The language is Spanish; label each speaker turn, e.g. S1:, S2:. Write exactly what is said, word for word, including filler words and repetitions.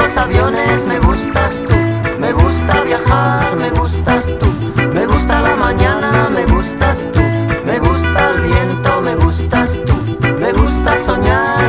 S1: los aviones, me gustas tú. Me gusta viajar, me gustas tú. Me gusta la mañana, me gustas tú. Me gusta el viento, me gustas tú. Me gusta soñar.